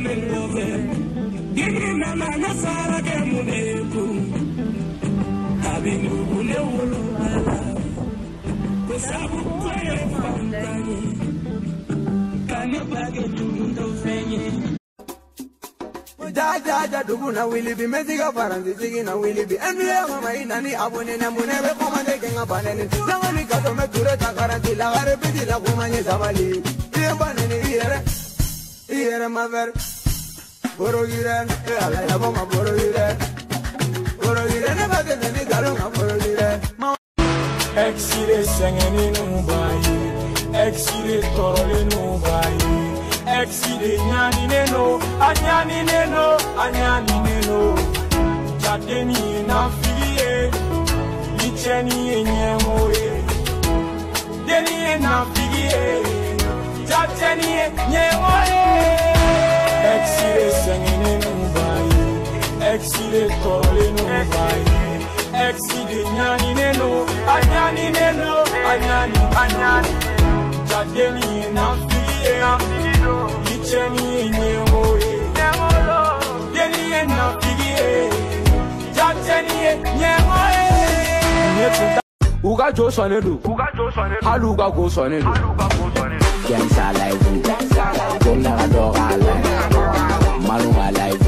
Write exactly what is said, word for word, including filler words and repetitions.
melove dini mama nasara ke muneku abingu kule wala ko sabu ko e fandani kani bage tundo fenye ja ja ja duguna wili bi meziga faranzi sigina wili bi enye mama inani abone na munebe komande kenga banene zamani kato me ture takaranti la gare pidi la kumanye zamali ie banene iere iere maver boro giren e ala ya bomba boro giren boro giren e bagene ni galunga boro giren exile sengeni nubai exile torole nubai exile nyani neno anyani neno anyani neno jadeni na fiye licheni nyemoye deni na fiye jadeni nyemoye exile sengeni nubai exile torole nubai exile nyani neno anyani neno anyani anyani jadeni na fiye licheni nyemoye deni na fiye jadeni nyemoye uga jo sonelu uga jo sonelu haluga go sonelu haluga go sonelu Gensa live, Gensa live, Gensa live, Maluma live.